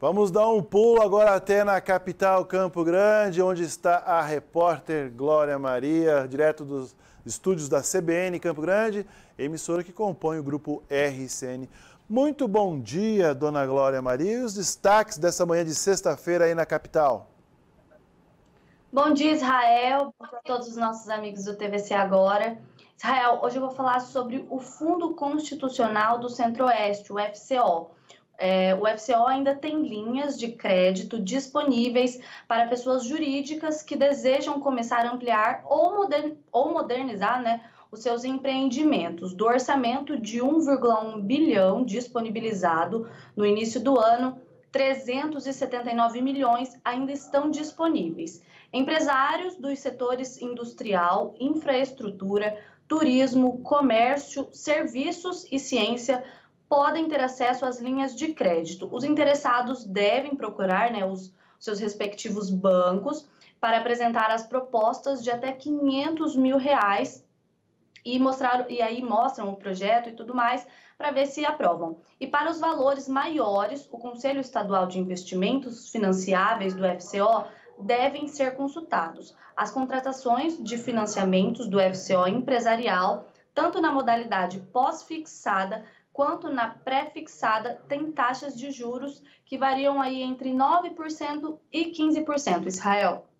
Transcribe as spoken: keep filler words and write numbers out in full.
Vamos dar um pulo agora até na capital Campo Grande, onde está a repórter Glória Maria, direto dos estúdios da C B N Campo Grande, emissora que compõe o grupo R C N. Muito bom dia, dona Glória Maria, e os destaques dessa manhã de sexta-feira aí na capital. Bom dia, Israel, para todos os nossos amigos do T V C Agora. Israel, hoje eu vou falar sobre o Fundo Constitucional do Centro-Oeste, o F C O. É, o F C O ainda tem linhas de crédito disponíveis para pessoas jurídicas que desejam começar a ampliar ou, modern, ou modernizar, né, os seus empreendimentos. Do orçamento de um vírgula um bilhão disponibilizado no início do ano, trezentos e setenta e nove milhões ainda estão disponíveis. Empresários dos setores industrial, infraestrutura, turismo, comércio, serviços e ciência podem ter acesso às linhas de crédito. Os interessados devem procurar, né, os seus respectivos bancos para apresentar as propostas de até quinhentos mil reais e, mostrar, e aí mostram o projeto e tudo mais para ver se aprovam. E para os valores maiores, o Conselho Estadual de Investimentos Financiáveis do F C O devem ser consultados. As contratações de financiamentos do F C O empresarial, tanto na modalidade pós-fixada quanto na pré-fixada, tem taxas de juros que variam aí entre nove por cento e quinze por cento, Israel.